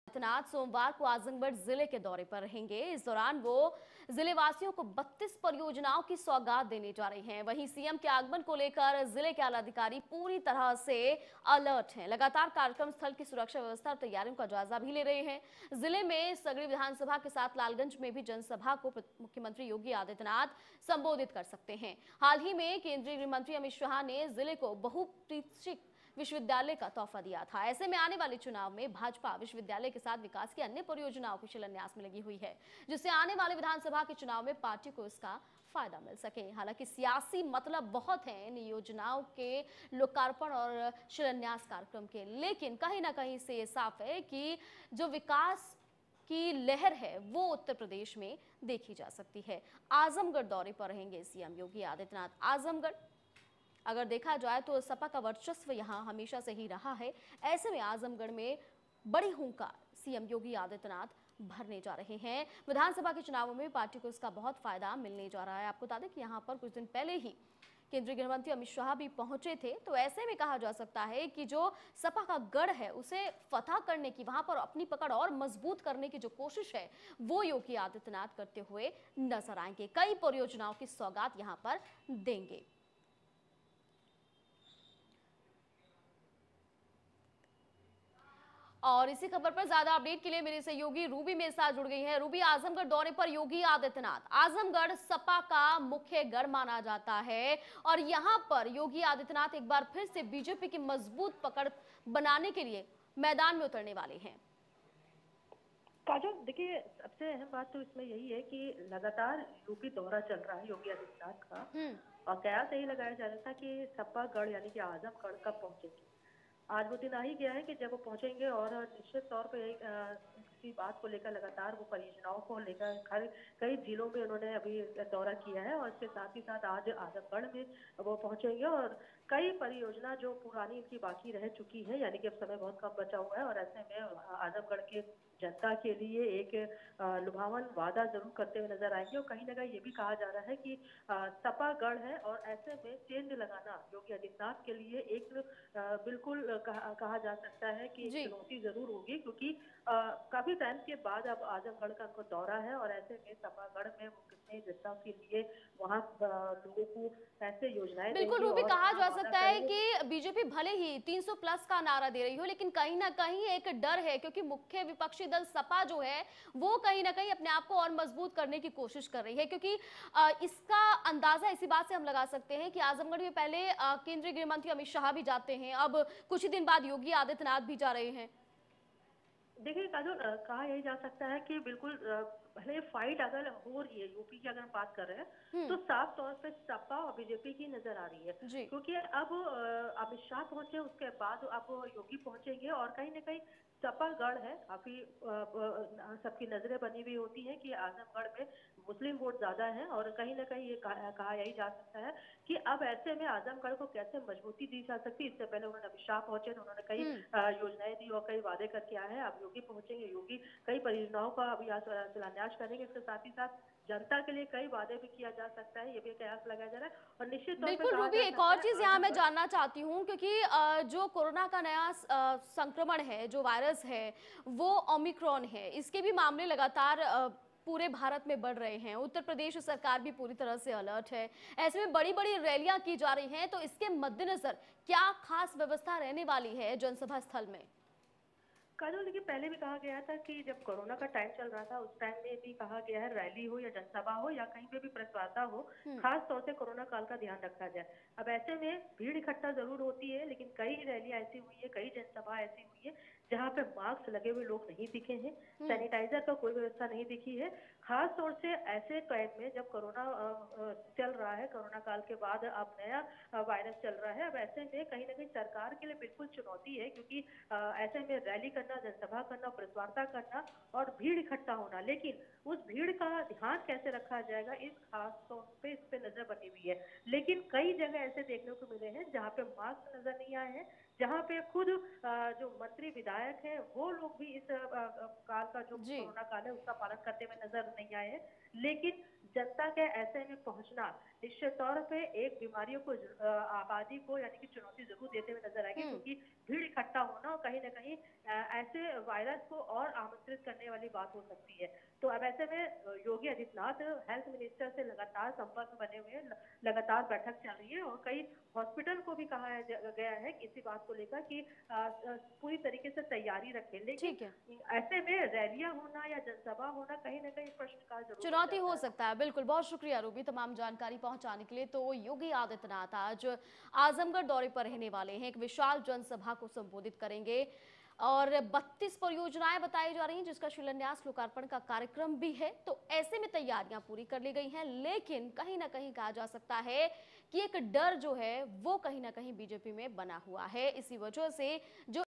आदित्यनाथ सोमवार को आजमगढ़ जिले के दौरे पर रहेंगे। इस दौरान वो जिले वासियों को 32 परियोजनाओं की सौगात देने जा रहे हैं। वहीं सीएम के आगमन को लेकर जिले के आला अधिकारी पूरी तरह से अलर्ट हैं। लगातार कार्यक्रम स्थल की सुरक्षा व्यवस्था और तैयारियों का जायजा भी ले रहे हैं। जिले में सगड़ी विधानसभा के साथ लालगंज में भी जनसभा को मुख्यमंत्री योगी आदित्यनाथ संबोधित कर सकते हैं। हाल ही में केंद्रीय गृह मंत्री अमित शाह ने जिले को बहुप्रतीक्षित विश्वविद्यालय का तोहफा दिया था। ऐसे में आने वाले चुनाव में भाजपा विश्वविद्यालय के साथ विकास की अन्य परियोजनाओं के शिलान्यास में लगी हुई है, जिससे आने वाले विधानसभा के चुनाव में पार्टी को इसका फायदा मिल सके। हालांकि सियासी मतलब बहुत है इन योजनाओं के लोकार्पण और शिलान्यास कार्यक्रम के, लेकिन कहीं ना कहीं से ये साफ है कि जो विकास की लहर है वो उत्तर प्रदेश में देखी जा सकती है। आजमगढ़ दौरे पर रहेंगे सीएम योगी आदित्यनाथ। आजमगढ़ अगर देखा जाए तो सपा का वर्चस्व यहां हमेशा से ही रहा है। ऐसे में आजमगढ़ में बड़ी हुंकार सीएम योगी आदित्यनाथ भरने जा रहे हैं। विधानसभा के चुनावों में पार्टी को इसका बहुत फायदा मिलने जा रहा है। आपको बता दें कि यहां पर कुछ दिन पहले ही केंद्रीय गृह मंत्री अमित शाह भी पहुंचे थे, तो ऐसे में कहा जा सकता है कि जो सपा का गढ़ है उसे फतह करने की, वहां पर अपनी पकड़ और मजबूत करने की जो कोशिश है वो योगी आदित्यनाथ करते हुए नजर आएंगे। कई परियोजनाओं की सौगात यहां पर देंगे। और इसी खबर पर ज्यादा अपडेट के लिए मेरे सहयोगी रूबी मेरे साथ जुड़ गई है। रूबी, आजमगढ़ दौरे पर योगी आदित्यनाथ। आजमगढ़ सपा का मुख्य गढ़ माना जाता है और यहां पर योगी आदित्यनाथ एक बार फिर से बीजेपी की मजबूत पकड़ बनाने के लिए मैदान में उतरने वाले हैं। काजल, देखिए, सबसे अहम बात तो इसमें यही है कि लगातार यूपी दौरा चल रहा है योगी आदित्यनाथ का। और कयास यही लगाया जा रहा था कि सपा गढ़ यानी कि आजमगढ़ कब पहुंचेंगे। आज वो दिन आ ही गया है कि जब वो पहुंचेंगे और निश्चित तौर पे किसी बात को लेकर लगातार वो परियोजनाओं को लेकर कई जिलों में उन्होंने अभी दौरा किया है और इसके साथ ही साथ आज आजमगढ़ में वो पहुंचेंगे और कई परियोजना जो पुरानी इनकी बाकी रह चुकी है, यानी कि अब समय बहुत कम बचा हुआ है और ऐसे में आजमगढ़ के जनता के लिए एक लुभावन वादा जरूर करते हुए नजर आएंगे। और कहीं ना कहीं ये भी कहा जा रहा है कि सपा गढ़ है और ऐसे में चेंज लगाना योगी आदित्यनाथ के लिए एक बिल्कुल कहा जा सकता है कि एक चुनौती जरूर होगी, क्योंकि काफी टाइम के बाद अब आजमगढ़ का उनको दौरा है और ऐसे में सपागढ़ में वो कितने जनता के लिए वहाँ लोगों को ऐसे योजनाएं बिल्कुल देंगे रूबी, और कहा क्या जा वादा सकता है करेंगे। कि बीजेपी भले ही 300 प्लस का नारा दे रही हो, लेकिन कहीं ना कहीं एक डर है, क्योंकि मुख्य विपक्षी दल सपा जो है वो कहीं ना कहीं अपने आप को और मजबूत करने की कोशिश कर रही है। क्योंकि इसका अंदाजा इसी बात से हम लगा सकते हैं कि आजमगढ़ में पहले केंद्रीय गृह मंत्री अमित शाह भी जाते हैं, अब कुछ ही दिन बाद योगी आदित्यनाथ भी जा रहे हैं। देखिए काजल, कहा यही जा सकता है कि बिल्कुल भले फाइट अगर हो रही है यूपी की, अगर हम बात कर रहे हैं तो साफ तौर पे सपा और बीजेपी की नजर आ रही है। क्योंकि अब अमित शाह पहुंचे, उसके बाद अब योगी पहुंचेंगे और कहीं ना कहीं सपा गढ़ है, काफी सबकी नजरें बनी हुई होती है कि आजमगढ़ में मुस्लिम वोट ज्यादा है और कहीं ना कहीं ये कहा यही जा सकता है कि अब ऐसे में आजमगढ़ को कैसे मजबूती दी जा सकती है। इससे पहले उन्होंने अमित शाह पहुंचे तो उन्होंने कई योजनाएं दी और कई वादे करके आए हैं। अब योगी पहुंचेंगे, योगी कई परियोजनाओं का अभी शिलान्यास करेंगे। इसके साथ ही साथ जनता के लिए कई वादे भी किया जा सकता है, ये भी कयास लगाया जा रहा है। और निश्चित तौर पे बिल्कुल कहा रूबी, जा एक सकता और है चीज यहाँ मैं जानना चाहती हूँ, क्योंकि जो कोरोना का नया संक्रमण है, जो वायरस है वो ओमिक्रॉन है, इसके भी मामले लगातार पूरे भारत में बढ़ रहे हैं। उत्तर प्रदेश सरकार भी पूरी तरह से अलर्ट है। ऐसे में बड़ी बड़ी रैलियां की जा रही हैं, तो इसके मद्देनजर क्या खास व्यवस्था रहने वाली है जनसभा स्थल में? काजल, देखिए, पहले भी कहा गया था कि जब कोरोना का टाइम चल रहा था उस टाइम में भी कहा गया है रैली हो या जनसभा हो या कहीं पे भी प्रेस वार्ता हो, खास तौर से कोरोना काल का ध्यान रखा जाए। अब ऐसे में भीड़ इकट्ठा जरूर होती है, लेकिन कई रैलियां ऐसी हुई है, कई जनसभा ऐसी हुई है जहाँ पे मास्क लगे हुए लोग नहीं दिखे हैं, सैनिटाइजर का कोई व्यवस्था नहीं दिखी है। खास तौर से ऐसे टाइम में जब कोरोना चल रहा है, कोरोना काल के बाद अब नया वायरस चल रहा है, अब ऐसे में कहीं ना कहीं सरकार के लिए बिल्कुल चुनौती है, क्योंकि ऐसे में रैली करना, जनसभा करना, प्रेस वार्ता करना और भीड़ इकट्ठा होना, लेकिन उस भीड़ का ध्यान कैसे रखा जाएगा इस खास तौर पे इस पे नजर बनी हुई है। लेकिन कई जगह ऐसे देखने को मिले हैं जहाँ पे मास्क नजर नहीं आए हैं, जहाँ पे खुद जो मंत्री विधायक हैं वो लोग भी इस काल का जो कोरोना काल है उसका पालन करते हुए नजर नहीं आए हैं। लेकिन जनता के ऐसे में पहुंचना निश्चित तौर पे एक बीमारियों को आबादी को यानी कि चुनौती जरूर देते हुए नजर आएगी, क्योंकि भीड़ इकट्ठा होना और कहीं ना कहीं ऐसे वायरस को और आमंत्रित करने वाली बात हो सकती है। तो अब ऐसे में योगी आदित्यनाथ हेल्थ मिनिस्टर से लगातार संपर्क में बने हुए हैं, लगातार बैठक चल रही है और कई हॉस्पिटल को भी कहा गया है कि इसी बात को लेकर कि पूरी तरीके से तैयारी रखें। लेकिन ऐसे में रैलियां होना या जनसभा होना कहीं ना कहीं प्रश्न का जरूर चुनौती हो सकता है। बिल्कुल, बहुत शुक्रिया रूबी तमाम जानकारी पहुंचाने के लिए। तो योगी आदित्यनाथ आज आजमगढ़ दौरे पर रहने वाले हैं, एक विशाल जनसभा को संबोधित करेंगे और 32 परियोजनाएं बताई जा रही हैं, जिसका शिलान्यास लोकार्पण का कार्यक्रम भी है। तो ऐसे में तैयारियां पूरी कर ली गई हैं, लेकिन कहीं ना कहीं कहा जा सकता है कि एक डर जो है वो कहीं ना कहीं बीजेपी में बना हुआ है। इसी वजह से जो